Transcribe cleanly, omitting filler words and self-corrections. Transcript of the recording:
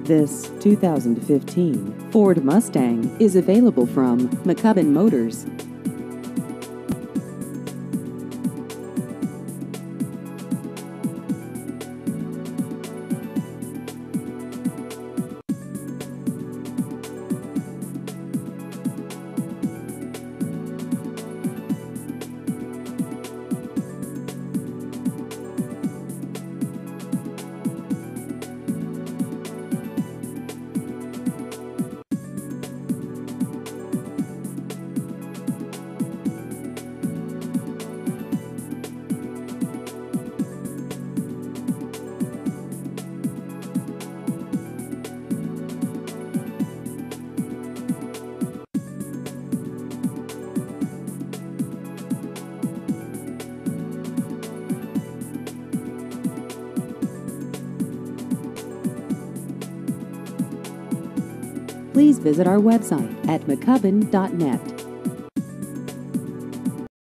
This 2015 Ford Mustang is available from McCubbin Motors. Please visit our website at mccubbin.net.